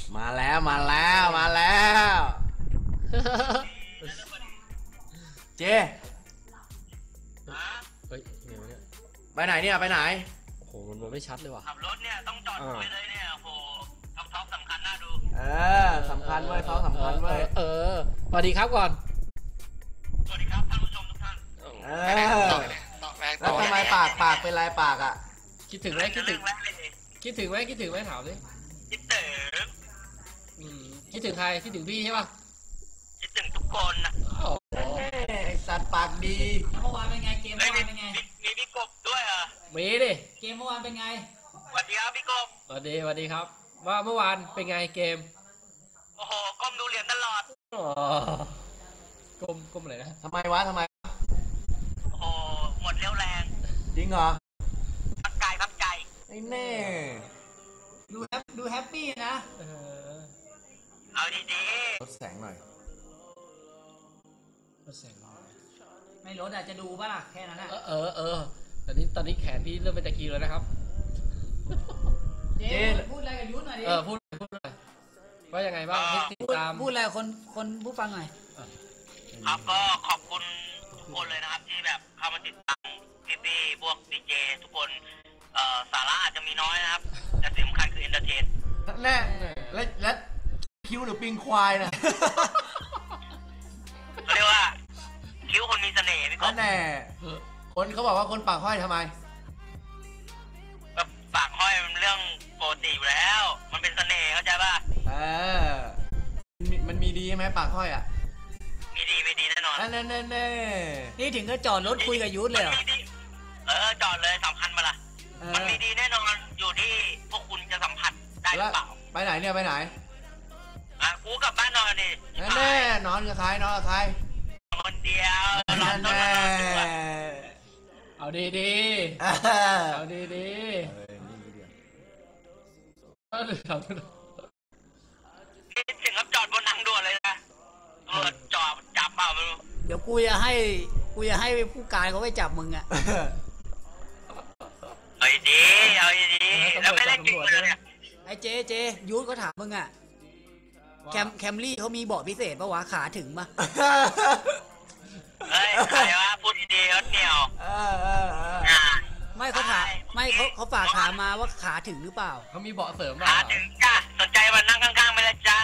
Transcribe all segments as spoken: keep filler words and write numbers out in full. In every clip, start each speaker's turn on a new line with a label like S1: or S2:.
S1: มาแล้วมาแล้วมาแล้วเจ
S2: เฮ้ยไงวะเนี่ย
S1: ไปไหนเนี่ยไปไหน
S2: โอ้โหมันมองไม่ชัดเลยว่ะ
S3: ขับรถเนี่ยต้องจอดคุยเลยเนี่ยโอ้โหท็อปท็อปสำคัญน่าดู
S1: เออสำคัญเว้ยเขาสำคัญเว้ย
S2: เออสวัสดีครับก่อน
S3: สวัสดีครับท่านผู้ชมทุกท่าน
S1: เออแล้วทำไมปากปากเป็นลายปากอ่ะ
S2: คิดถึงไหมคิดถึงคิดถึงไหมคิดถึงไหมถามดิ
S3: คิดถึง
S2: อืมคิดถึงใครคิดถึงพี่ใช่ป่ะ
S3: คิดถึงทุกคนนะ
S1: ไอสัตว์ปากดี
S4: เมื่อวานเป็นไงเกมเมื่อวานเป็นไง
S3: มีพี่กบด้วยเหรอ
S2: มีดิ
S4: เกมเมื่อวานเป็นไง
S3: สวัสดีครับพี่กบ
S2: สวัสดีสวัสดีครับว่าเมื่อวานเป็นไงเกม
S3: โอ้โหก้มดูเหรียญตลอด
S2: อ๋อก้มก้มอะไรนะ
S1: ทำไมวะทำไม
S3: โอ้โหหมดเรี่ยวแรง
S1: จริงเหรอ
S3: พักใจพักใจ
S1: ไอ้แน่
S4: ดูแฮปดูแฮปปี้นะ
S2: เออ
S3: เอาดี
S1: ๆลดแสงหน่อย
S2: ลดแสงหน่อย
S4: ไม่ลดอาจจะดูป่ะล่ะแค่นั้นแหละ
S2: เออเออตอนนี้ตอนนี้แขนพี่เริ่มเป็นตะกี้แล้วนะครับ
S4: เจพูดอะไรกับยุทธหน่อยดิ
S2: เออพูดพูดหน่อยว่ายังไงบ้างติดตาม
S4: พูดอะไรคนคนผู้ฟังหน่อย
S3: ครับก็ขอบคุณทุกคนเลยนะครับที่แบบเข้ามาติดตามพี่พี่พวกดีเจทุกคนเอ่อสาระอาจจะมีน้อยนะครับแต่สิ่งสำคัญคือเอนเตอร์เทน
S1: แน่และและคิ้วหรือปิงควายนะ
S3: เขาเรียกว่าคิ้วคนมีเสน่ห์พี่ก๊อฟ
S1: แน่คนเขาบอกว่าคนปากห้อยทำไม
S3: ปากห้อยมันเรื่องปกติอยู่แล้วมันเป็นเสน่ห์เข้าใจป่ะ
S1: เออมันมีดีไหมปากห้อยอ่ะ
S3: มีดีมีดีแน่นอน
S1: แน่แน่แน่
S4: นี่ถึงก็จอดรถคุยกับยุทธเลยเหรอ
S3: เออจอดเลยสำคัญมาละมันมีดีแน่นอนอยู่ที่พวกคุณจะสัมผัสได้หรือเปล่า
S1: ไปไหนเนี่ยไปไหน
S3: อ่ะกูกลับบ้านนอนดิ
S1: แน่นอนกับใครนอนกับใคร
S3: คนเดียวนอนต้นนอน
S2: เอาดีดีเอาดีดีเออทำ
S3: นี่ถึงกับจอดบนทางด่วนเลยนะเออจอดจับเปล่าไม่รู้
S4: เดี๋ยวกูจะให้กูจะให้ผู้การเขาไปจับมึงอ่ะ
S3: เอาดีเอาดีแล้วไม่เล่นจริงเลยเนี่ย
S4: ไอ้เจเจยุทธเขาถามมึงอ่ะแคมแคมรี่เขามีเบาะพิเศษปะวะขาถึงปะ
S3: เฮ้ยใครวะพูดดีๆเขาเหนียว
S4: ไม่เขาถามไม่เขาเขาฝากถามมาว่าขาถึงหรือเปล่า
S2: เขามีเบาะเสริม
S3: ขาถึงจ้ะสนใจมานั่งข้างๆไหมล่ะจ๊ะ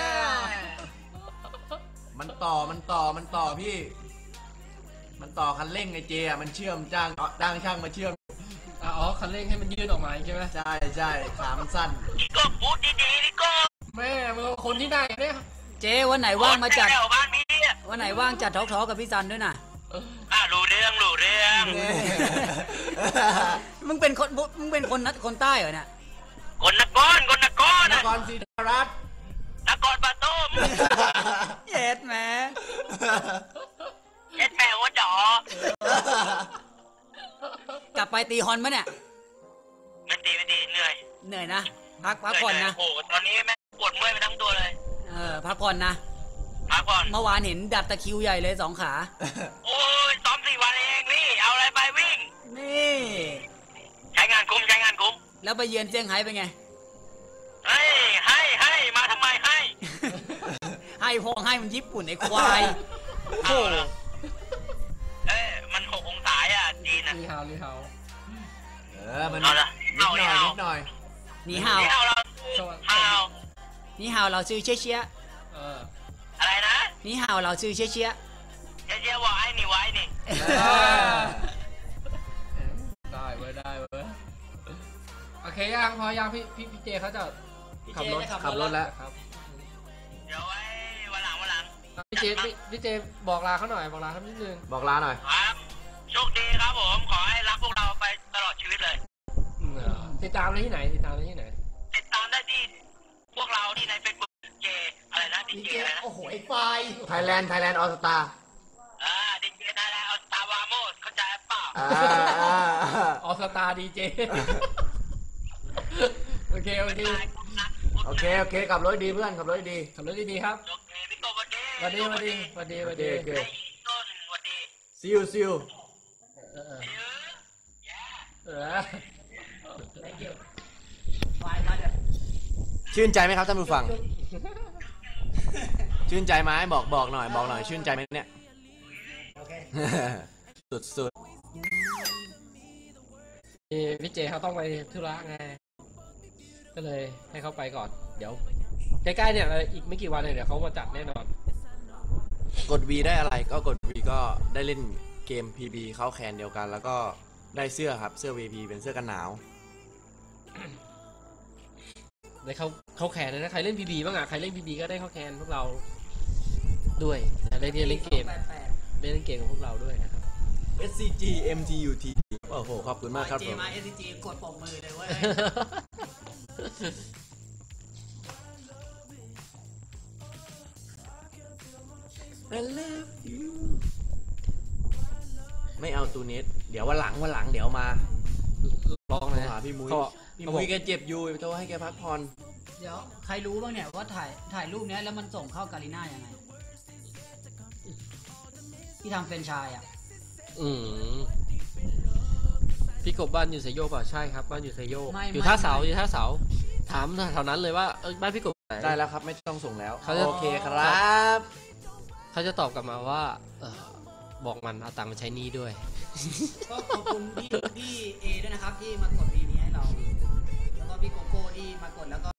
S1: มันต่อมันต่อมันต่อพี่มันต่อคันเร่งไอเจอ่ะมันเชื่อมจ้างจ้างช่างมาเชื่อม
S2: อ๋อคันเร่งให้มันยืดออกมาใช่ไหม
S1: ใช่ใช่ขามันสั้น
S3: พี่ก็พูดดีๆพี่ก็
S2: แม่เมื่อคนที่ไหนเนี่ย
S4: เจวันไหนว่างมาจัดวันไหนว่างจัดทอล์กทอล์กกับพี่ซันด้วยนะ
S3: อ่ารู้เรื่องรู้เรื่อง
S4: มึงเป็นคนมึงเป็นคนนัดคนใต้เหรอเนี่ย
S3: คนนครคนนคร
S1: นครศรีธรรมราช
S3: นครปฐม
S4: เย็ดแม่
S3: เย็ดแม่ว่าจ๋
S4: อกลับไปตีฮอนมั้ยเนี่ย
S3: ไม่ตีไม่ตีเหนื่อย
S4: เหนื่อยนะพักพักผ่อนนะ
S3: โอ้ตอนนี้แม่ปวดเมื่อยไปทั้งตัวเลย
S4: เออพักผ่อนนะ
S3: พักผ่อน
S4: เมื่อวานเห็นดัดตะคิวใหญ่เลยสองขา
S3: โอ้ยซ้อมสี่วันเองนี่เอาอะไรไปวิ่ง
S4: นี่
S3: ใช้งานคุ้มใช้งานคุ้ม
S4: แล้วไปเยือนเซี่ยงไฮ้เป็นไง
S3: ให้ให้ให้มาทำไมให้
S4: ให้พองให้มันญี่ปุ่นไอ้ควาย
S3: โอ้เอ้มันหกองศาอ่ะจีนอ่ะ
S2: ลีเฮาลีเฮา
S1: เออมันนิดหน่อยนิดหน่อย
S4: นี่ฮาว
S3: นี่ฮาวเราฮาว
S4: นี่ฮาวเราชื่อเชี่ยเชี่ย
S3: อะไรนะ
S4: นี่ฮาวเราชื่อเชี่ยเชี่ย
S3: เชี่ยเชี่ยว่าไอ้นี่ไว้นี่
S2: ได้เว้ยได้เว้ยโอเคยังพอยังพี่พี่พี่เจเขาจะ
S1: ขับรถขับรถแล้วครับ
S3: เดี๋ยวไว้วันหลังวันหลัง
S2: พี่เจพี่เจบอกลาเขาหน่อยบอกลาเขานิดนึง
S1: บอกลาหน่อย
S3: ครับโชคดีครับผมขอให้รักพวกเราไปตลอดชีวิตเลย
S2: ติดตามได้ที่ไหนติดตามได้ที่ไหน
S3: ติดตามได้ที่พวกเราที่ในเฟซบุ๊กเจอะไรนะดีเจอะไรนะ
S4: โอ้โหไอ้ไฟ
S1: ไทยแลนด์ไทยแลนด์ออสตา
S3: อ่าดีเจไทยแลนด์ออสตาวาโมสเข้าใจเปล่า
S1: อ่า
S2: ออสตาดีเจโอเคโอเค
S1: โอเคโอเคขับรถดีเพื่อนขับรถดี
S2: ขับรถดีครับ
S3: โอเคพี่โตวันดี
S2: วันดีวันดีวันดีวันดีโอเค
S3: ต้นวันดี
S1: see you see you
S2: เออเออ
S4: ไฟมาเด้อ
S1: ชื่นใจไหมครับท่านผู้ฟัง ชื่นใจไหมบอกบอกหน่อยบอกหน่อยชื่นใจไหมเนี่ย
S4: โอเค
S1: สุดสุด
S2: พี่พี่เจเขาต้องไปธุระไงก็เลยให้เขาไปก่อนเดี๋ยวใกล้ๆเนี่ยอีกไม่กี่วันเลยเดี๋ยวเขามาจัดแน่นอน
S1: กด V ได้อะไรก็กด V ก็ได้เล่นเกม พี บี เข้าแคนเดียวกัน แล้วก็ได้เสื้อครับเสื้อ วี พี เป็นเสื้อกันหนาว
S2: ได้เขาเขาแคนเลยนะใครเล่นพีบีบ้างอ่ะใครเล่นพีบีก็ได้เข้าแคนพวกเราด้วยแต่ได้เล่นเกมได้เล่นเกมกับพวกเราด้วยนะครับ
S1: เอส ซี จี เอ็ม ที ยู ที โอ้โหขอบคุณมากครับ
S4: เจ
S1: ผม
S4: มา เอส ซี จี กดปมมือเลยเว้ย
S1: I love you ไม่เอาตูเน็ตเดี๋ยววันหลังวันหลังเดี๋ยวมา
S2: ลองเลย
S1: หาพี่มุ้ย
S2: เขา
S1: พี่
S2: เขาบ
S1: มุ้
S2: อย ก
S1: แกเจ็บอยู่ไปโทรให้แกพักผ่อน
S4: เดี๋ยวใครรู้บ้างเนี่ยว่าถ่ายถ่ายรูปเนี้ยแล้วมันส่งเข้าการีน่ายังไงที่ทำเฟรนไชายอ่ะ
S2: อืมพี่กบบ้านอยู่ไซโยกป่ะใช่ครับบ้านอยู่ไซโยก
S4: ไม่
S2: อยู่
S4: ไม่
S2: ท่าเสา
S4: ไม่
S2: อยู่ท่าเสาถามแถวนั้นเลยว่าเอ้ยบ้านพี่กบไหน
S1: ได้แล้วครับไม่ต้องส่งแล้ว
S2: เขาจะ
S1: โอเคครับ
S2: เขาจะตอบกลับมาว่าเออบอกมันเอาตังค์มาใช้หนี้ด้วย
S4: ก็ขอบคุณพี่พี่เอด้วยนะครับที่มากดวีพีให้เรา แล้วก็พี่โกโก้ที่มากดแล้วก็